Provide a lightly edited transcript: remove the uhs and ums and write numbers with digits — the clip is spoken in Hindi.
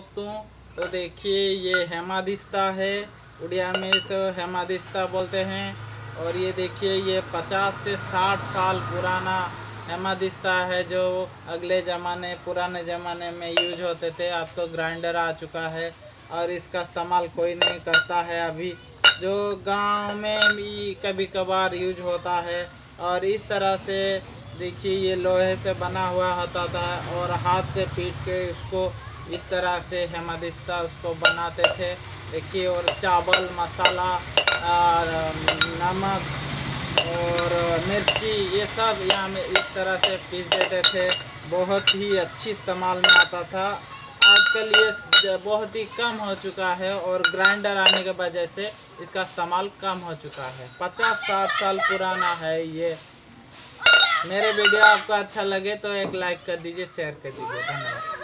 दोस्तों। तो देखिए ये हेमादिस्ता है, उड़िया में इसे हेमादिस्ता बोलते हैं। और ये देखिए ये 50 से 60 साल पुराना हेमादिस्ता है, जो पुराने ज़माने में यूज होते थे। अब तो ग्राइंडर आ चुका है और इसका इस्तेमाल कोई नहीं करता है अभी, जो गांव में भी कभी कभार यूज होता है। और इस तरह से देखिए ये लोहे से बना हुआ होता था और हाथ से पीट के उसको इस तरह से हेमादिस्ता उसको बनाते थे। देखिए और चावल मसाला और नमक और मिर्ची ये सब यहाँ में इस तरह से पीस देते थे। बहुत ही अच्छी इस्तेमाल में आता था। आजकल ये बहुत ही कम हो चुका है और ग्राइंडर आने की वजह से इसका इस्तेमाल कम हो चुका है। 50-60 साल पुराना है ये। मेरे वीडियो आपको अच्छा लगे तो एक लाइक कर दीजिए, शेयर कर दीजिए। धन्यवाद।